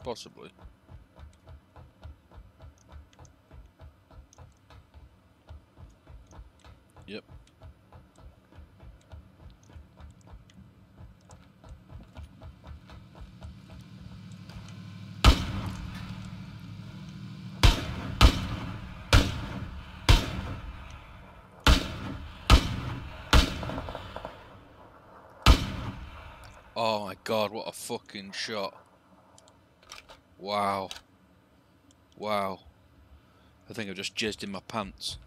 Possibly. Yep. Oh my god, what a fucking shot. Wow. Wow. I think I've just jizzed in my pants.